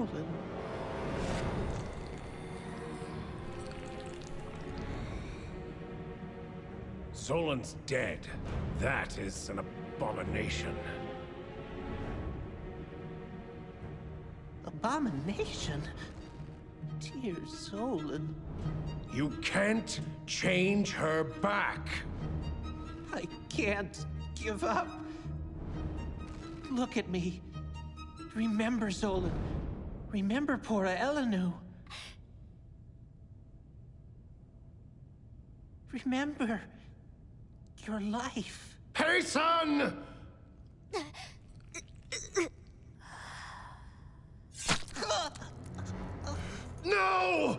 Zolan. Zolan's dead. That is an abomination. Abomination? Dear Zolan. You can't change her back. I can't give up. Look at me. Remember, Zolan. Remember Pora Elenu. Remember your life. Payson! No!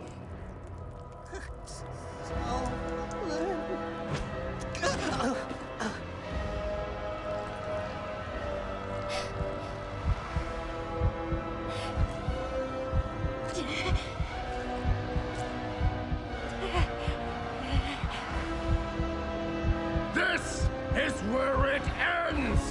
This is where it ends!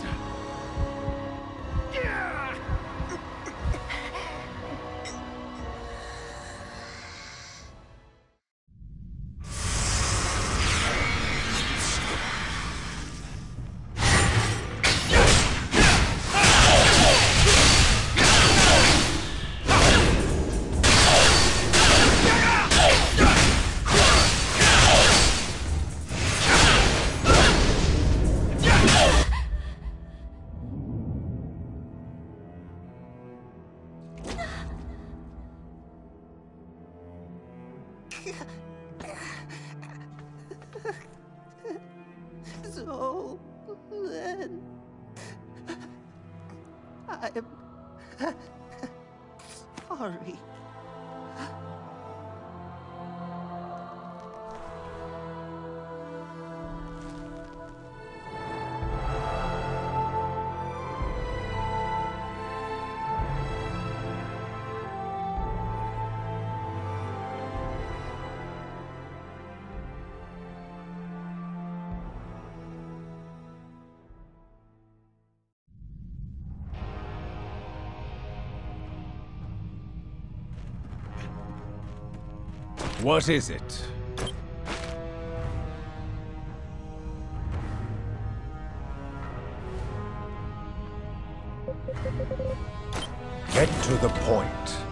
Zolan. I'm sorry. What is it? Get to the point.